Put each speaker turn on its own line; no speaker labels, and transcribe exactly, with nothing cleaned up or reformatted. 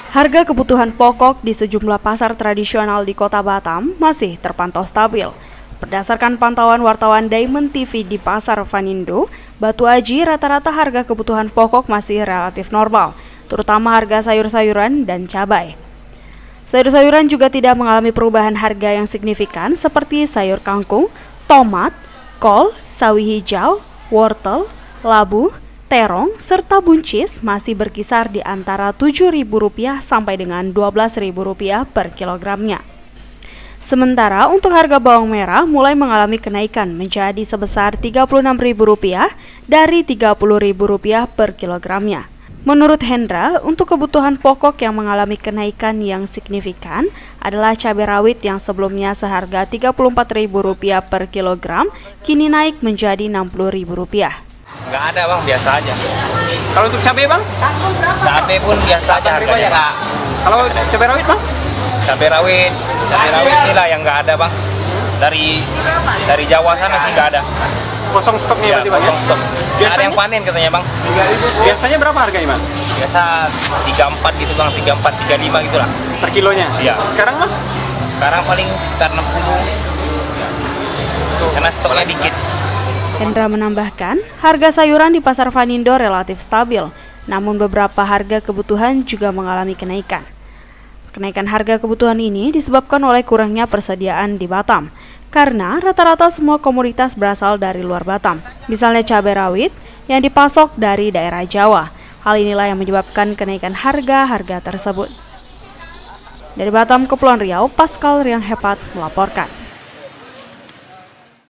Harga kebutuhan pokok di sejumlah pasar tradisional di Kota Batam masih terpantau stabil. Berdasarkan pantauan wartawan Diamond T V di Pasar Vanindo, Batu Aji rata-rata harga kebutuhan pokok masih relatif normal, terutama harga sayur-sayuran dan cabai. Sayur-sayuran juga tidak mengalami perubahan harga yang signifikan seperti sayur kangkung, tomat, kol, sawi hijau, wortel, labu, terong, serta buncis masih berkisar di antara tujuh ribu rupiah sampai dengan dua belas ribu rupiah per kilogramnya. Sementara untuk harga bawang merah mulai mengalami kenaikan menjadi sebesar tiga puluh enam ribu rupiah dari tiga puluh ribu rupiah per kilogramnya. Menurut Hendra, untuk kebutuhan pokok yang mengalami kenaikan yang signifikan adalah cabai rawit yang sebelumnya seharga tiga puluh empat ribu rupiah per kilogram, kini naik menjadi enam puluh ribu rupiah.
Nggak ada bang, biasa aja.
Kalau untuk cabai bang?
Cabai pun biasa aja harganya. Nggak.
Kalau cabai rawit bang?
Cabai rawit, cabai rawit inilah yang nggak ada bang. Dari dari Jawa sana sih nggak ada.
Kosong stoknya
Ya,
berarti bang?
kosong
Ya?
stok. Nggak ada
Biasanya?
yang panen katanya bang.
Biasanya berapa harganya bang?
Biasa tiga puluh empat gitu bang, tiga puluh empat, tiga puluh lima gitu lah.
Per kilonya?
Iya.
Sekarang bang?
Sekarang paling sekitar enam puluh. Karena stoknya dikit.
Hendra menambahkan, harga sayuran di Pasar Vanindo relatif stabil, namun beberapa harga kebutuhan juga mengalami kenaikan. Kenaikan harga kebutuhan ini disebabkan oleh kurangnya persediaan di Batam, karena rata-rata semua komoditas berasal dari luar Batam, misalnya cabai rawit yang dipasok dari daerah Jawa. Hal inilah yang menyebabkan kenaikan harga-harga tersebut. Dari Batam, Kepulauan Riau, Pascal Riang Hepat melaporkan.